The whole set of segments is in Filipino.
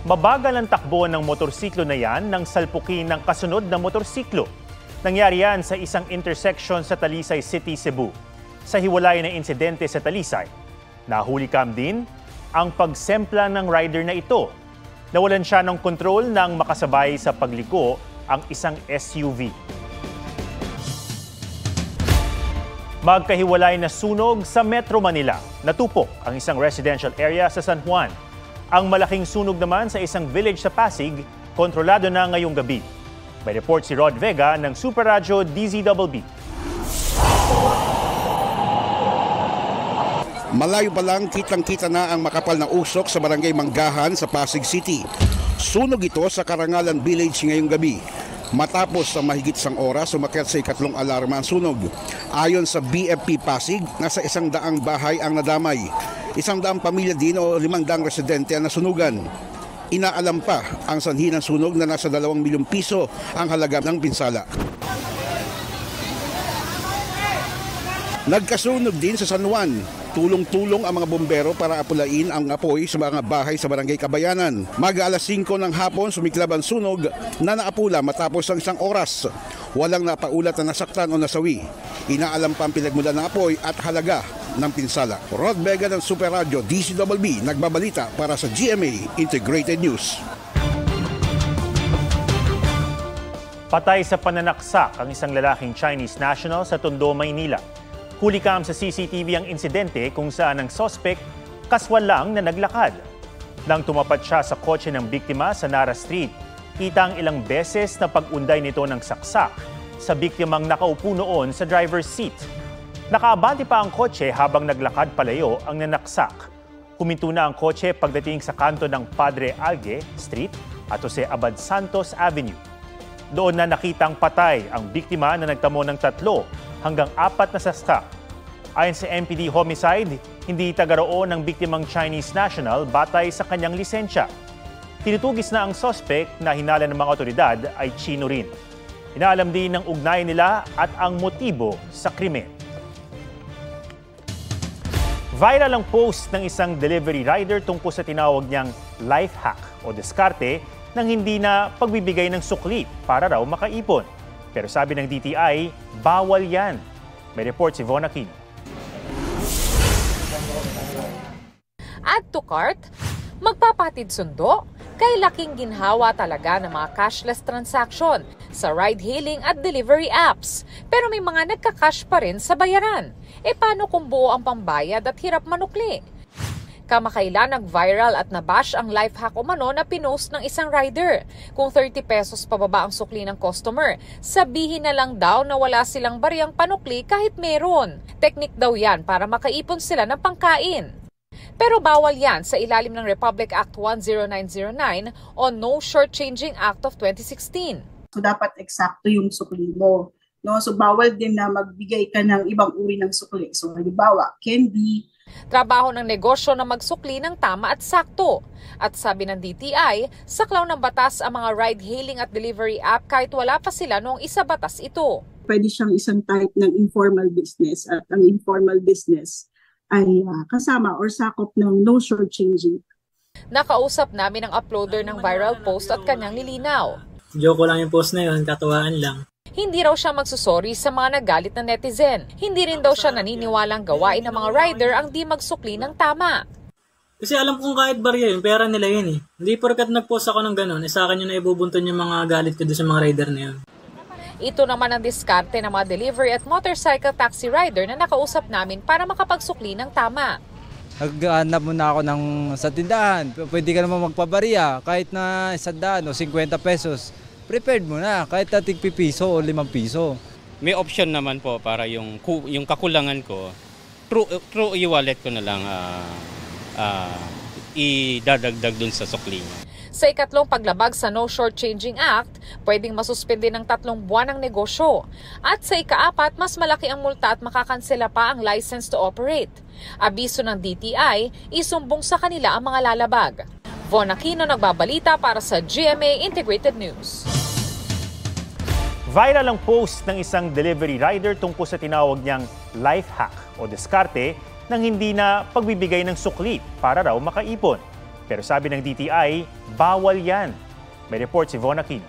Mabagal ang takbo ng motorsiklo na yan nang salpukin ng kasunod na motorsiklo. Nangyari yan sa isang intersection sa Talisay City, Cebu. Sa hiwalay na insidente sa Talisay, nahuli-cam din ang pagsempla ng rider na ito. Nawalan siya ng kontrol nang makasabay sa pagliko ang isang SUV. Magkahiwalay na sunog sa Metro Manila. Natupok ang isang residential area sa San Juan. Ang malaking sunog naman sa isang village sa Pasig, kontrolado na ngayong gabi. May report si Rod Vega ng Super Radyo DZBB. Malayo pa lang, kitang-kita na ang makapal na usok sa barangay Manggahan sa Pasig City. Sunog ito sa Karangalan Village ngayong gabi. Matapos sa mahigit isang oras, sumakyat sa ikatlong alarma ang sunog. Ayon sa BFP Pasig, nasa 100 bahay ang nadamay. 100 pamilya din o 500 residente ang nasunugan. Inaalam pa ang sanhi ng sunog na nasa 2 milyong piso ang halaga ng pinsala. Nagkasunog din sa San Juan. Tulong-tulong ang mga bombero para apulain ang apoy sa mga bahay sa Barangay Kabayanan. Mag-alas 5 ng hapon sumiklab ang sunog na naapula matapos ang 1 oras. Walang napaulat na nasaktan o nasawi. Inaalam pa ang pinagmulan ng apoy at halaga ng pinsala. Rod Vega ng Super Radyo DZBB nagbabalita para sa GMA Integrated News. Patay sa pananaksak ang isang lalaking Chinese national sa Tondo, Maynila. Huli-cam sa CCTV ang insidente kung saan ang suspect kaswal lang na naglakad. Nang tumapat siya sa kotse ng biktima sa Nara Street, kita ang ilang beses na pag-unday nito ng saksak sa biktimang nakaupo noon sa driver's seat. Nakaabante pa ang kotse habang naglakad palayo ang nanaksak. Huminto na ang kotse pagdating sa kanto ng Padre Algue Street at Jose Abad Santos Avenue. Doon na nakitang patay ang biktima na nagtamo ng 3 hanggang 4 na saksak. Ayon sa MPD Homicide, hindi taga-roon ng biktimang Chinese national batay sa kanyang lisensya. Tinutugis na ang suspect na hinala ng mga otoridad ay Chino rin. Inaalam din ng ugnayan nila at ang motibo sa krimen. Viral ang post ng isang delivery rider tungkol sa tinawag niyang life hack o diskarte nang hindi na pagbibigay ng sukli para raw makaipon. Pero sabi ng DTI, bawal yan. May report si Von Aquino. Add to cart, magpapatid sundo, kay laking ginhawa talaga ng mga cashless transaction sa ride-hailing at delivery apps. Pero may mga nagka-cash pa rin sa bayaran. E paano kung buo ang pambayad at hirap manukli? Kamakailan nag-viral at nabash ang life hack umano na pinost ng isang rider. Kung 30 pesos pababa ang sukli ng customer, sabihin na lang daw na wala silang bariyang panukli kahit meron. Teknik daw yan para makaipon sila ng pangkain. Pero bawal yan sa ilalim ng Republic Act 10909 o No Shortchanging Act of 2016. So dapat eksakto yung sukli mo. No? So bawal din na magbigay ka ng ibang uri ng sukli. So halimbawa, candy. Trabaho ng negosyo na magsukli ng tama at sakto. At sabi ng DTI, saklaw ng batas ang mga ride-hailing at delivery app kahit wala pa sila noong isabatas ito. Pwede siyang isang type ng informal business at ang informal business ay kasama or sakop ng no shortchanging. Nakausap namin ang uploader ng viral post at kanyang nilinaw. Joke lang yung post na yun, katuwaan lang. Hindi raw siya magsusorry sa mga nagalit na netizen. Hindi rin daw siya naniniwalang gawain ng mga rider ang di magsukli ng tama. Kasi alam kong kahit barya yun, pera nila yun eh. Hindi porkat nag-post ako ng gano'n, sa akin yun na ibubunton yung mga galit ko doon sa mga rider na yun. Ito naman ang diskarte ng mga delivery at motorcycle taxi rider na nakausap namin para makapagsukli ng tama. Naghanap muna ako sa tindahan. Pwede ka naman magpabarya kahit na 100 o 50 pesos. Prepared mo na kahit nating pipiso o 5 piso. May option naman po para yung kakulangan ko, through e-wallet ko na lang idadagdag dun sa sukli niya. Sa ikatlong paglabag sa No Shortchanging Act, pwedeng masuspende ng 3 buwan ang negosyo. At sa ika-4, mas malaki ang multa at makakansela pa ang license to operate. Abiso ng DTI, isumbong sa kanila ang mga lalabag. Von Aquino nagbabalita para sa GMA Integrated News. Viral ang post ng isang delivery rider tungkol sa tinawag niyang life hack o diskarte nang hindi na pagbibigay ng sukli para raw makaipon. Pero sabi ng DTI, bawal yan. May report si Von Aquino.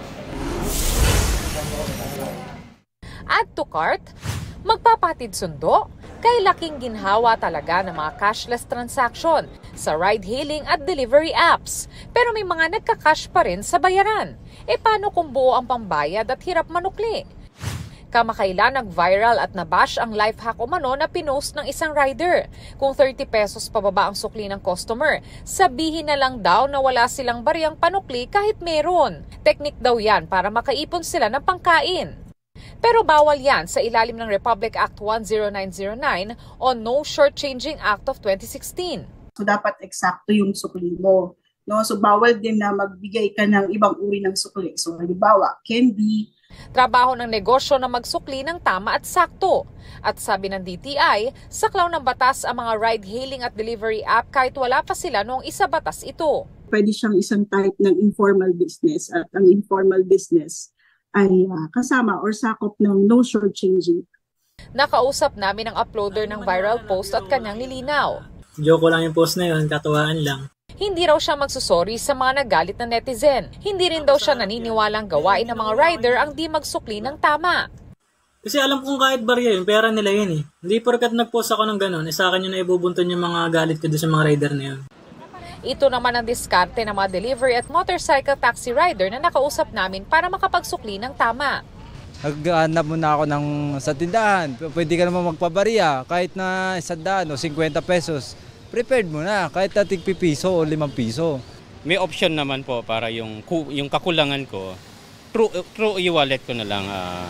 Add to cart, magpapatid sundo, kay laking ginhawa talaga ng mga cashless transaction sa ride-hailing at delivery apps. Pero may mga nagka-cash pa rin sa bayaran. E paano kung buo ang pambayad at hirap manukli? Kamakailan nag-viral at nabash ang life hack umano na pinost ng isang rider. Kung 30 pesos pababa ang sukli ng customer, sabihin na lang daw na wala silang bariyang panukli kahit meron. Teknik daw yan para makaipon sila ng pangkain. Pero bawal yan sa ilalim ng Republic Act 10909 o No Shortchanging Act of 2016. So dapat eksakto yung sukli mo. No? So bawal din na magbigay ka ng ibang uri ng sukli. So halimbawa, candy. Trabaho ng negosyo na magsukli ng tama at sakto. At sabi ng DTI, saklaw ng batas ang mga ride-hailing at delivery app kahit wala pa sila noong isa batas ito. Pwede siyang isang type ng informal business at ang informal business ay kasama or sakop ng no shortchanging. Nakausap namin ang uploader ng viral post at kanyang nilinaw. Joke lang yung post na yun, katuwaan lang. Hindi raw siya magsusorry sa mga nagalit na netizen. Hindi rin daw siya naniniwalang gawain ng mga rider ang di magsukli ng tama. Kasi alam kong kahit barya yun, pera nila yun eh. Hindi porkat nag-post ako ng ganun, sa akin yun na ibubunton yung mga galit ko doon sa mga rider na yun. Ito naman ang diskarte ng mga delivery at motorcycle taxi rider na nakausap namin para makapagsukli ng tama. Naghanap muna ako sa tindahan. Pwede ka naman magpabariya kahit na 100 o 50 pesos. Prepared mo na kahit tig piso o 5 piso. May option naman po para yung kakulangan ko, through e-wallet ko na lang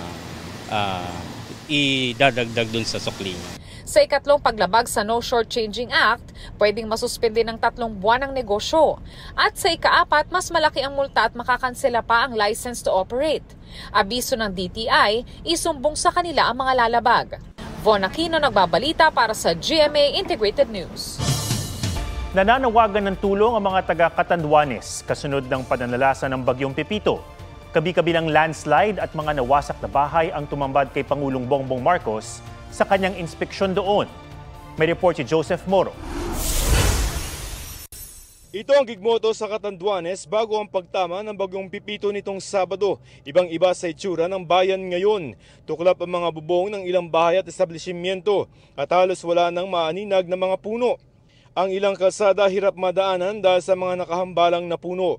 idadagdag dun sa sukli niya. Sa ikatlong paglabag sa No Shortchanging Act, pwedeng masuspende ng 3 buwan ang negosyo. At sa ika-4, mas malaki ang multa at makakansela pa ang license to operate. Abiso ng DTI, isumbong sa kanila ang mga lalabag. Von Aquino nagbabalita para sa GMA Integrated News. Nananawagan ng tulong ang mga taga-Catanduanes kasunod ng pananalasa ng Bagyong Pepito. Kabi-kabilang landslide at mga nawasak na bahay ang tumambad kay Pangulong Bongbong Marcos sa kanyang inspeksyon doon. May report si Joseph Moro. Ito ang gigmoto sa Catanduanes bago ang pagtama ng Bagyong Pepito nitong Sabado. Ibang-iba sa itsura ng bayan ngayon. Tuklap ang mga bubong ng ilang bahay at establishmento at halos wala nang maaninag na mga puno. Ang ilang kalsada hirap madaanan dahil sa mga nakahambalang na puno.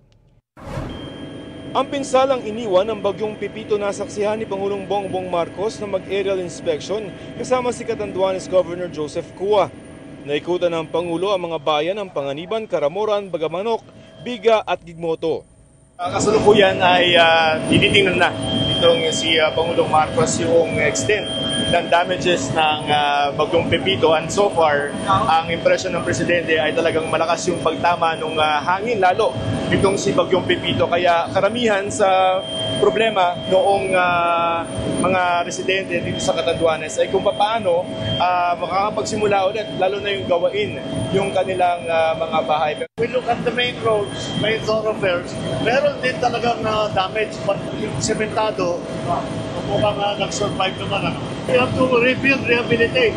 Ang pinsalang iniwan ng Bagyong Pepito nasaksihan ni Pangulong Bongbong Marcos na mag-aerial inspection kasama si Catanduanes Governor Joseph Cua. Naikutan ng Pangulo ang mga bayan ng Panganiban, Caramoran, Bagamanok, Biga at Gigmoto. Kasalukuyan ay tinitingnan na itong si Pangulong Marcos yung extent ng damages ng Bagyong Pepito, and so far ang impresyon ng Presidente ay talagang malakas yung pagtama ng hangin lalo itong si Bagyong Pepito, kaya karamihan sa problema noong mga residente dito sa Catanduanes ay kung paano makakapagsimula ulit lalo na yung gawain yung kanilang mga bahay. We look at the main roads, main thoroughfares, meron din talagang damage, but yung sementado mukhang nag-survive naman. We have to rebuild, rehabilitate.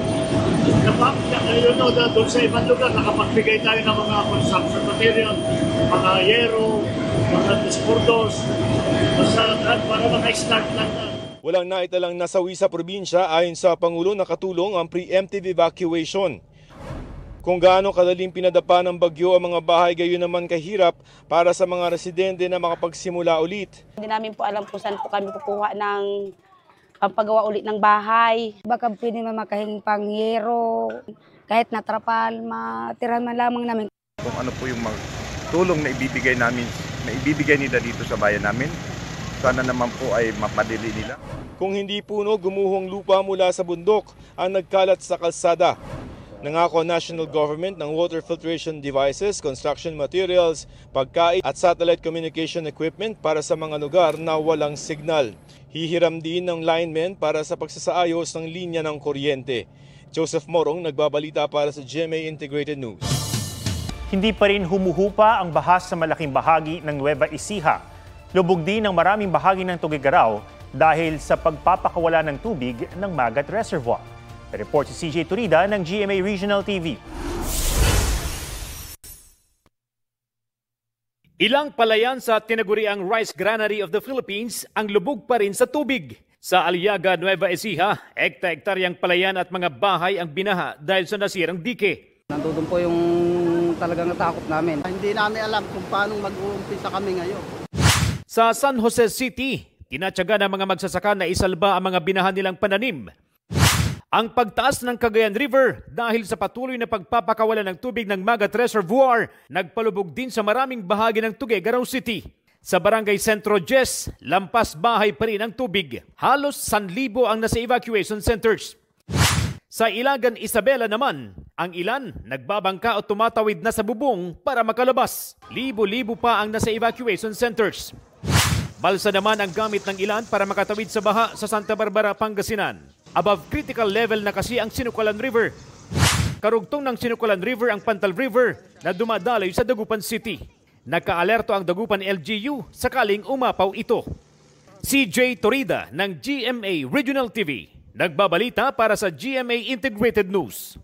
You know that doon sa ibang lugar, nakapagbigay tayo ng mga construction material, mga yero, mga disportos, para maka-start lang na. Walang naitalang nasawi sa probinsya ayon sa Pangulo, nakatulong ang preemptive evacuation. Kung gaano kadaling pinadapa ng bagyo ang mga bahay, gayon naman kahirap para sa mga residente na makapagsimula ulit. Hindi namin po alam kung saan po kami kukuha ng paggawa ulit ng bahay. Baka pwede man makahinging pangyero, kahit natrapal, matirahan man lamang namin. Kung ano po yung tulong na ibibigay nila dito sa bayan namin, sana naman po ay mapadili nila. Kung hindi puno, gumuhong lupa mula sa bundok ang nagkalat sa kalsada. Nangako ang national government ng water filtration devices, construction materials, pagkain at satellite communication equipment para sa mga lugar na walang signal. Hihiram din ng linemen para sa pagsasaayos ng linya ng kuryente. Joseph Morong nagbabalita para sa GMA Integrated News. Hindi pa rin humuhupa ang bahas sa malaking bahagi ng Nueva Ecija. Lubog din ang maraming bahagi ng Tuguegarao dahil sa pagpapakawala ng tubig ng Magat Reservoir. Report si CJ Turida ng GMA Regional TV. Ilang palayan sa tinaguriang Rice Granary of the Philippines ang lubog pa rin sa tubig. Sa Aliaga, Nueva Ecija, ekta-ektaryang palayan at mga bahay ang binaha dahil sa nasirang dike. Nandun po yung talagang natakot namin. Hindi namin alam kung paano mag-uumpisa kami ngayon. Sa San Jose City, tinatyaga ng mga magsasaka na isalba ang mga binahan nilang pananim. Ang pagtaas ng Cagayan River dahil sa patuloy na pagpapakawalan ng tubig ng Magat Reservoir, nagpalubog din sa maraming bahagi ng Tuguegarao City. Sa Barangay Centro 10, lampas bahay pa rin ang tubig. Halos 1,000 ang nasa evacuation centers. Sa Ilagan, Isabela naman, ang ilan nagbabangka o tumatawid na sa bubong para makalabas. Libo-libo pa ang nasa evacuation centers. Balsa naman ang gamit ng ilan para makatawid sa baha sa Santa Barbara, Pangasinan. Above critical level na kasi ang Sinukulan River. Karugtong ng Sinukulan River ang Pantal River na dumadaloy sa Dagupan City. Nagka-alerto ang Dagupan LGU sakaling umapaw ito. CJ Torida ng GMA Regional TV. Nagbabalita para sa GMA Integrated News.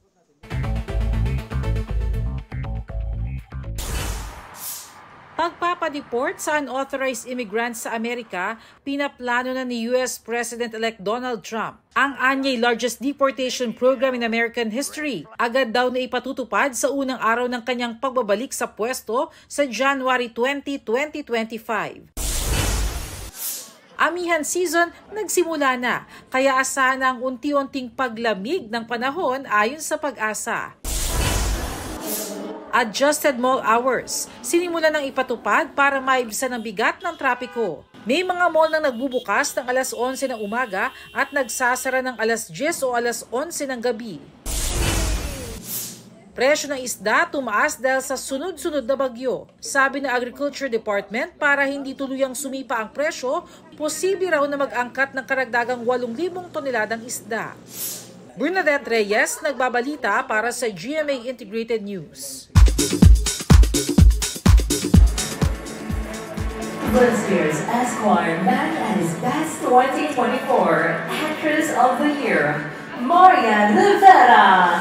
Pagpapadeport sa unauthorized immigrants sa Amerika, pinaplano na ni US President-elect Donald Trump ang anyay largest deportation program in American history. Agad daw na ipatutupad sa unang araw ng kanyang pagbabalik sa pwesto sa January 20, 2025. Amihan season nagsimula na, kaya asahan ang unti-unting paglamig ng panahon ayon sa Pag-asa. Adjusted mall hours, sinimula ng ipatupad para maibsan ang bigat ng trapiko. May mga mall na nagbubukas ng alas 11 ng umaga at nagsasara ng alas 10 o alas 11 ng gabi. Presyo ng isda tumaas dahil sa sunod-sunod na bagyo. Sabi ng Agriculture Department, para hindi tuluyang sumipa ang presyo, posible raw na mag-angkat ng karagdagang 8,000 toneladang isda. Bernadette Reyes, nagbabalita para sa GMA Integrated News. This year's Esquire Man at his Best 2024 Actress of the Year, Marian Rivera.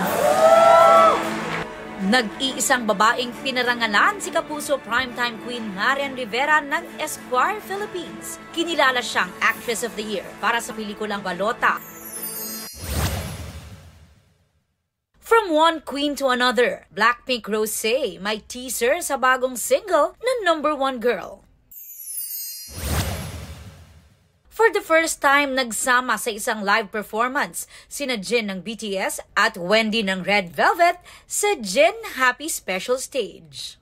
Nag-iisang babaeng pinarangalan si Kapuso Primetime Queen Marian Rivera ng Esquire Philippines. Kinilala siyang Actress of the Year para sa pelikulang Balota. From one queen to another, Blackpink Rosé may teaser sa bagong single na #1 Girl. For the first time, nagsama sa isang live performance sina Jin ng BTS at Wendy ng Red Velvet sa Jin Happy Special Stage.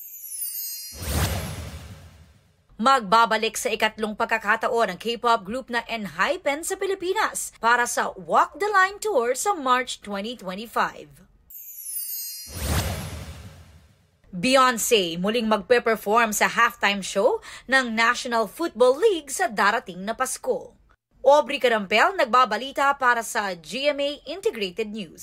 Magbabalik sa ikatlong pagkakataon ang K-pop group na ENHYPEN sa Pilipinas para sa Walk the Line Tour sa March 2025. Beyoncé muling magpe-perform sa halftime show ng National Football League sa darating na Pasko. Aubrey Carampel nagbabalita para sa GMA Integrated News.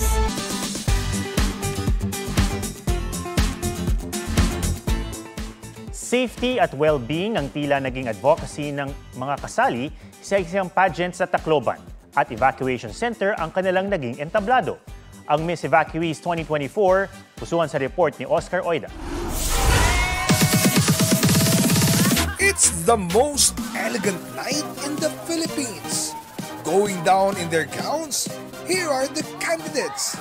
Safety at well-being ang tila naging advocacy ng mga kasali sa isang pageant sa Tacloban at evacuation center ang kanilang naging entablado. Ang Miss Evacuees 2024, pusuan sa report ni Oscar Oida. It's the most elegant night in the Philippines. Going down in their gowns, here are the candidates.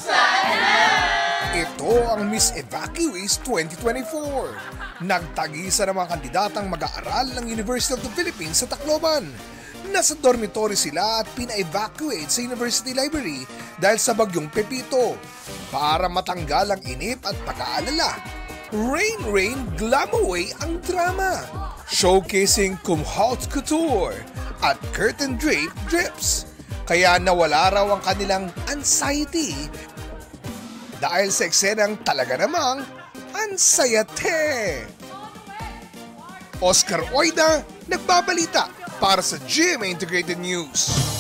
Ito ang Miss Evacuees 2024. Nagtagisa ng mga kandidatang mag-aaral ng University of the Philippines sa Tacloban. Nasa dormitory sila at pina-evacuate sa University Library dahil sa bagyong Pepito para matanggal ang inip at pag-aalala. Rain, rain, glam away ang drama. Showcasing cum haute couture at curtain drape drips. Kaya nawala raw ang kanilang anxiety dahil sa eksenang talaga namang ansayate. Oscar Oida, nagbabalita para sa GMA Integrated News.